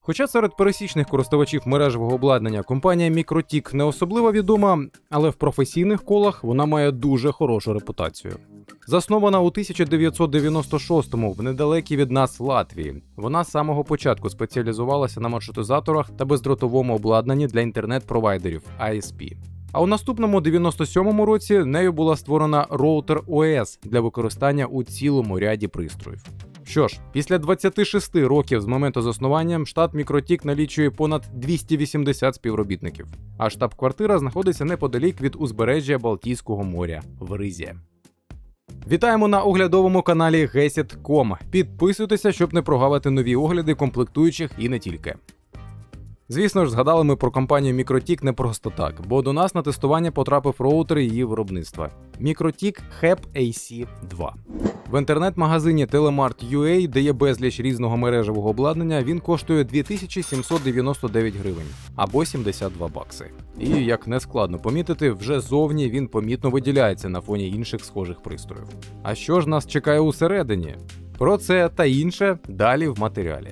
Хоча серед пересічних користувачів мережевого обладнання компанія MikroTik не особливо відома, але в професійних колах вона має дуже хорошу репутацію. Заснована у 1996-му в недалекій від нас Латвії, вона з самого початку спеціалізувалася на маршрутизаторах та бездротовому обладнанні для інтернет-провайдерів ISP. А у наступному 97-му році нею була створена Router OS для використання у цілому ряді пристроїв. Що ж, після 26 років з моменту заснування штат MikroTik налічує понад 280 співробітників, а штаб-квартира знаходиться неподалік від узбережжя Балтійського моря в Ризі. Вітаємо на оглядовому каналі Gesit.com. Підписуйтеся, щоб не прогавити нові огляди комплектуючих і не тільки. Звісно ж, згадали ми про компанію MikroTik не просто так, бо до нас на тестування потрапив роутер її виробництва – MikroTik HEP AC2. В інтернет-магазині Telemart.ua, де є безліч різного мережевого обладнання, він коштує 2799 гривень, або 72 бакси. І, як не складно помітити, вже зовні він помітно виділяється на фоні інших схожих пристроїв. А що ж нас чекає усередині? Про це та інше далі в матеріалі.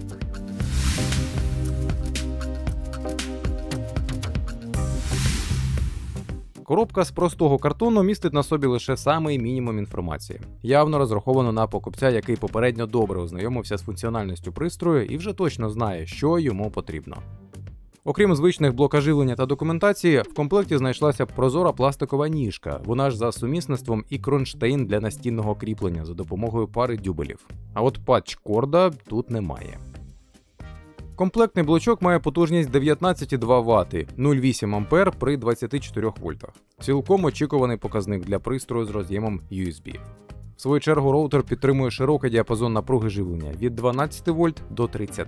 Коробка з простого картону містить на собі лише самий мінімум інформації. Явно розраховано на покупця, який попередньо добре ознайомився з функціональністю пристрою і вже точно знає, що йому потрібно. Окрім звичних блока живлення та документації, в комплекті знайшлася прозора пластикова ніжка, вона ж за сумісництвом і кронштейн для настінного кріплення за допомогою пари дюбелів. А от патч-корда тут немає. Комплектний блочок має потужність 19,2 Вт, 0,8 А при 24 вольтах. Цілком очікуваний показник для пристрою з роз'ємом USB. В свою чергу роутер підтримує широкий діапазон напруги живлення від 12 вольт до 30.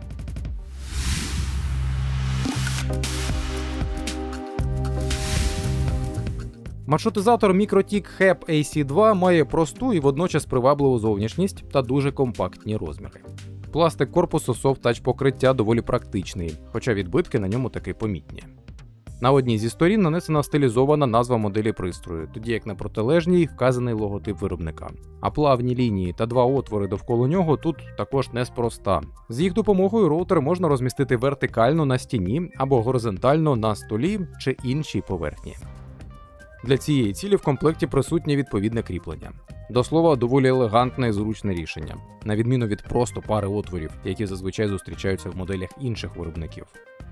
Маршрутизатор MikroTik HEP AC2 має просту і водночас привабливу зовнішність та дуже компактні розміри. Пластик корпусу Soft Touch покриття доволі практичний, хоча відбитки на ньому таки помітні. На одній зі сторін нанесена стилізована назва моделі пристрою, тоді як на протилежній вказаний логотип виробника. А плавні лінії та два отвори довкола нього тут також неспроста. З їх допомогою роутер можна розмістити вертикально на стіні або горизонтально на столі чи іншій поверхні. Для цієї цілі в комплекті присутнє відповідне кріплення. До слова, доволі елегантне і зручне рішення, на відміну від просто пари отворів, які зазвичай зустрічаються в моделях інших виробників.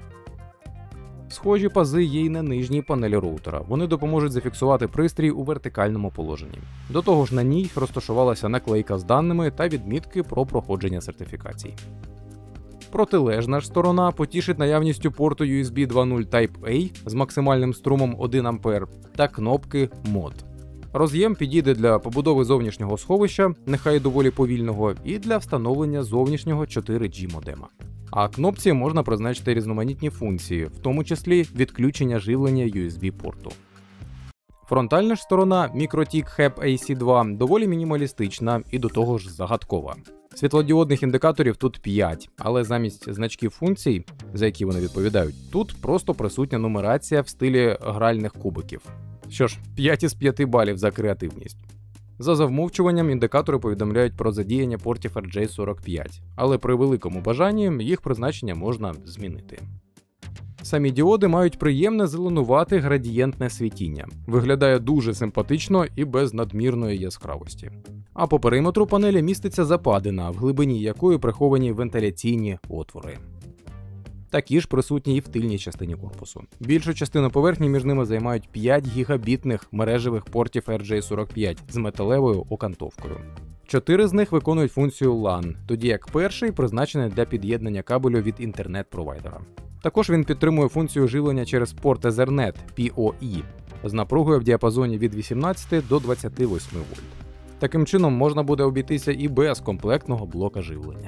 Схожі пази є й на нижній панелі роутера, вони допоможуть зафіксувати пристрій у вертикальному положенні. До того ж на ній розташувалася наклейка з даними та відмітки про проходження сертифікацій. Протилежна ж сторона потішить наявністю порту USB 2.0 Type-A з максимальним струмом 1 А та кнопки Mod. Роз'єм підійде для побудови зовнішнього сховища, нехай доволі повільного, і для встановлення зовнішнього 4G модема. А кнопці можна призначити різноманітні функції, в тому числі відключення живлення USB-порту. Фронтальна ж сторона MikroTik HEP AC2 доволі мінімалістична і до того ж загадкова. Світлодіодних індикаторів тут 5, але замість значків функцій, за які вони відповідають, тут просто присутня нумерація в стилі гральних кубиків. Що ж, 5 із 5 балів за креативність. За завмовчуванням індикатори повідомляють про задіяння портів RJ45, але при великому бажанні їх призначення можна змінити. Самі діоди мають приємне зеленувате градієнтне світіння. Виглядає дуже симпатично і без надмірної яскравості. А по периметру панелі міститься западина, в глибині якої приховані вентиляційні отвори. Такі ж присутні і в тильній частині корпусу. Більшу частину поверхні між ними займають 5 гігабітних мережевих портів RJ45 з металевою окантовкою. 4 з них виконують функцію LAN, тоді як перший призначений для під'єднання кабелю від інтернет-провайдера. Також він підтримує функцію живлення через порт Ethernet PoE з напругою в діапазоні від 18 до 28 вольт. Таким чином можна буде обійтися і без комплектного блока живлення.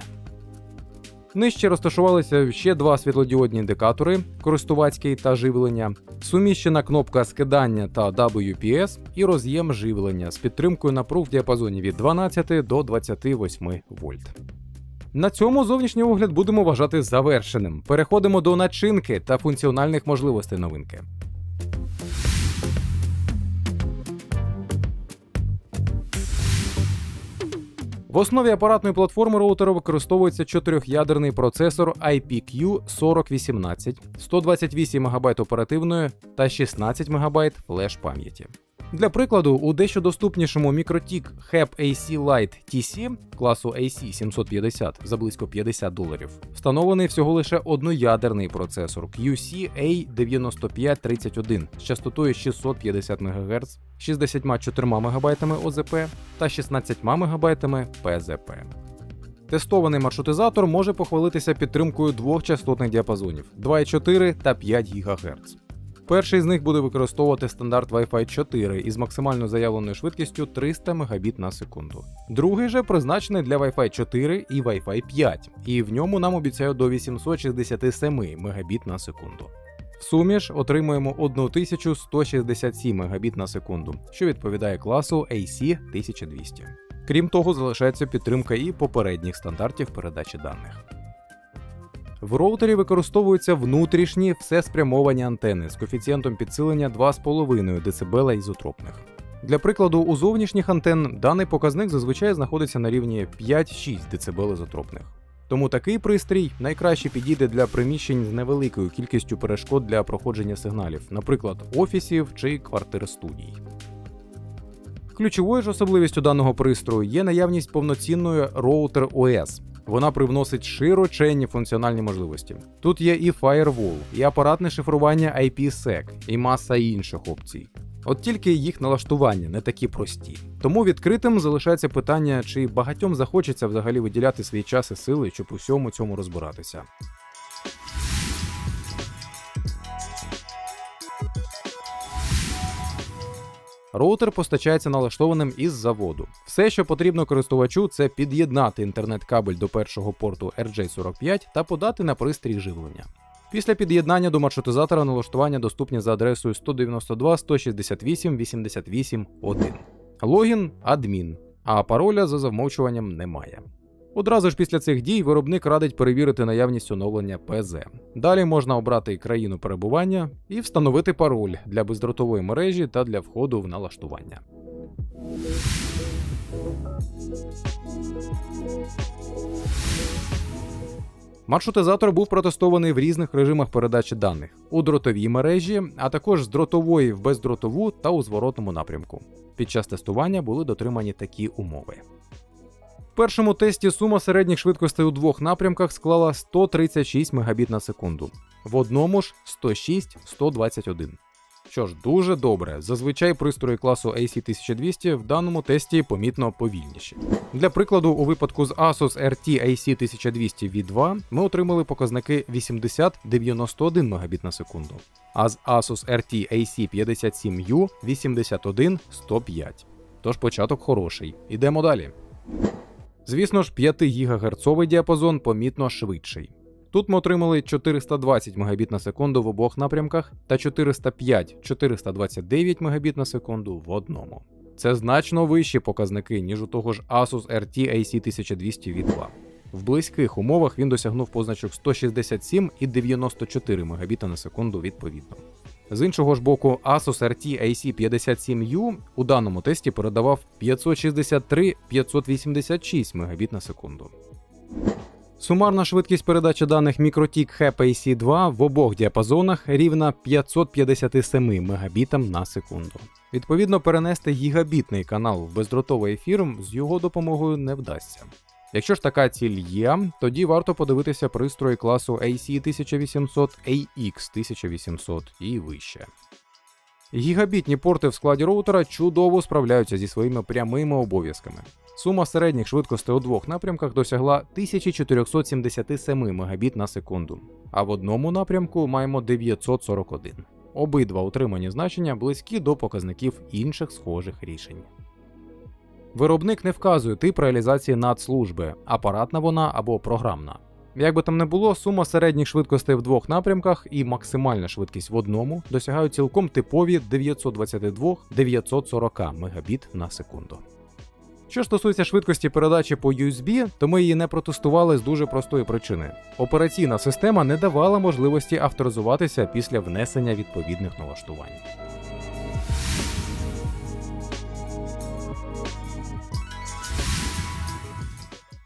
Нижче розташувалися ще два світлодіодні індикатори – користувацький та живлення, суміщена кнопка скидання та WPS і роз'єм живлення з підтримкою напруг в діапазоні від 12 до 28 вольт. На цьому зовнішній огляд будемо вважати завершеним. Переходимо до начинки та функціональних можливостей новинки. В основі апаратної платформи роутера використовується 4-ядерний процесор IPQ4018, 128 МБ оперативної та 16 МБ флеш-пам'яті. Для прикладу, у дещо доступнішому MikroTik HEP AC Lite TC класу AC750 за близько $50 встановлений всього лише одноядерний процесор QC-A9531 з частотою 650 МГц, 64 МБ ОЗП та 16 МБ ПЗП. Тестований маршрутизатор може похвалитися підтримкою двох частотних діапазонів 2,4 та 5 ГГц. Перший з них буде використовувати стандарт Wi-Fi 4 із максимально заявленою швидкістю 300 Мбіт на секунду. Другий же призначений для Wi-Fi 4 і Wi-Fi 5, і в ньому нам обіцяють до 867 Мбіт на секунду. В сумі ж отримуємо 1167 Мбіт на секунду, що відповідає класу AC1200. Крім того, залишається підтримка і попередніх стандартів передачі даних. В роутері використовуються внутрішні всеспрямовані антени з коефіцієнтом підсилення 2,5 дБ ізотропних. Для прикладу, у зовнішніх антен даний показник зазвичай знаходиться на рівні 5-6 дБ ізотропних. Тому такий пристрій найкраще підійде для приміщень з невеликою кількістю перешкод для проходження сигналів, наприклад, офісів чи квартир-студій. Ключовою ж особливістю даного пристрою є наявність повноцінної роутер ОС. Вона привносить широченні функціональні можливості. Тут є і Firewall, і апаратне шифрування IPsec, і маса інших опцій. От тільки їх налаштування не такі прості. Тому відкритим залишається питання, чи багатьом захочеться взагалі виділяти свій час і сили, щоб у всьому цьому розбиратися. Роутер постачається налаштованим із заводу. Все, що потрібно користувачу, це під'єднати інтернет-кабель до першого порту RJ45 та подати на пристрій живлення. Після під'єднання до маршрутизатора налаштування доступні за адресою 192.168.88.1. Логін – адмін, а пароля за замовчуванням немає. Одразу ж після цих дій виробник радить перевірити наявність оновлення ПЗ. Далі можна обрати країну перебування і встановити пароль для бездротової мережі та для входу в налаштування. Маршрутизатор був протестований в різних режимах передачі даних – у дротовій мережі, а також з дротової в бездротову та у зворотному напрямку. Під час тестування були дотримані такі умови. В першому тесті сума середніх швидкостей у двох напрямках склала 136 Мбіт на секунду, в одному ж 106-121. Що ж, дуже добре, зазвичай пристрої класу AC1200 в даному тесті помітно повільніші. Для прикладу, у випадку з Asus RT AC1200 V2 ми отримали показники 80-91 Мбіт на секунду, а з Asus RT AC57U 81-105. Тож початок хороший. Ідемо далі. Звісно ж, 5 ГГц діапазон помітно швидший. Тут ми отримали 420 Мбіт на секунду в обох напрямках та 405-429 Мбіт на секунду в одному. Це значно вищі показники, ніж у того ж Asus RT AC1200 V2. В близьких умовах він досягнув позначок 167 і 94 Мбіт на секунду відповідно. З іншого ж боку, Asus RT AC57U у даному тесті передавав 563-586 Мбіт на секунду. Сумарна швидкість передачі даних MikroTik HEP AC2 в обох діапазонах рівна 557 Мбіт на секунду. Відповідно, перенести гігабітний канал в бездротовий ефір з його допомогою не вдасться. Якщо ж така ціль є, тоді варто подивитися пристрої класу AC1800, AX1800 і вище. Гігабітні порти в складі роутера чудово справляються зі своїми прямими обов'язками. Сума середніх швидкостей у двох напрямках досягла 1477 Мбіт на секунду, а в одному напрямку маємо 941. Обидва отримані значення близькі до показників інших схожих рішень. Виробник не вказує тип реалізації надслужби – апаратна вона або програмна. Як би там не було, сума середніх швидкостей в двох напрямках і максимальна швидкість в одному досягають цілком типові 922-940 Мбіт на секунду. Що стосується швидкості передачі по USB, то ми її не протестували з дуже простої причини. Операційна система не давала можливості авторизуватися після внесення відповідних налаштувань.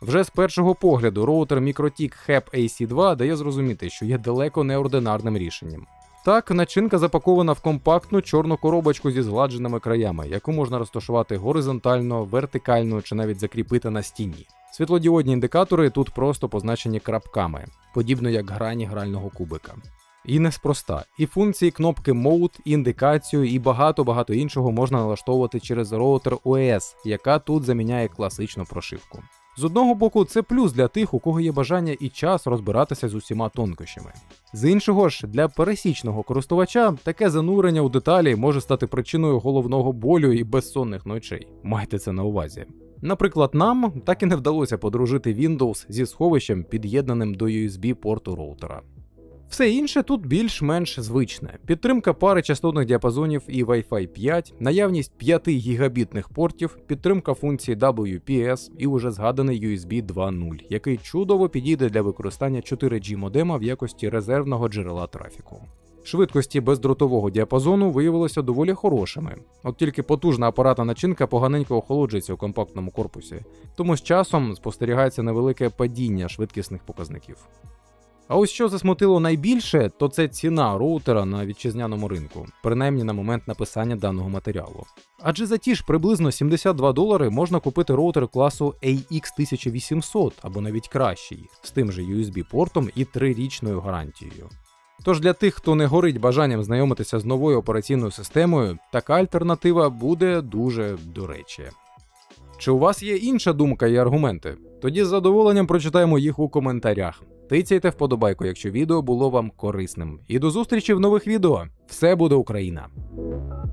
Вже з першого погляду роутер MikroTik HEP AC2 дає зрозуміти, що є далеко неординарним рішенням. Так, начинка запакована в компактну чорну коробочку зі згладженими краями, яку можна розташувати горизонтально, вертикально чи навіть закріпити на стіні. Світлодіодні індикатори тут просто позначені крапками, подібно як грані грального кубика. І неспроста. І функції кнопки Mode, індикацію і багато іншого можна налаштовувати через роутер OS, яка тут заміняє класичну прошивку. З одного боку, це плюс для тих, у кого є бажання і час розбиратися з усіма тонкощами. З іншого ж, для пересічного користувача таке занурення у деталі може стати причиною головного болю і безсонних ночей. Майте це на увазі. Наприклад, нам так і не вдалося подружити Windows зі сховищем, під'єднаним до USB-порту роутера. Все інше тут більш-менш звичне. Підтримка пари частотних діапазонів і Wi-Fi 5, наявність 5 гігабітних портів, підтримка функції WPS і уже згаданий USB 2.0, який чудово підійде для використання 4G модема в якості резервного джерела трафіку. Швидкості бездротового діапазону виявилися доволі хорошими, от тільки потужна апаратна начинка поганенько охолоджується у компактному корпусі, тому з часом спостерігається невелике падіння швидкісних показників. А ось що засмутило найбільше, то це ціна роутера на вітчизняному ринку, принаймні на момент написання даного матеріалу. Адже за ті ж приблизно $72 можна купити роутер класу AX1800 або навіть кращий, з тим же USB-портом і 3-річною гарантією. Тож для тих, хто не горить бажанням знайомитися з новою операційною системою, така альтернатива буде дуже до речі. Чи у вас є інша думка і аргументи? Тоді з задоволенням прочитаємо їх у коментарях. Тицяйте вподобайку, якщо відео було вам корисним. І до зустрічі в нових відео. Все буде Україна!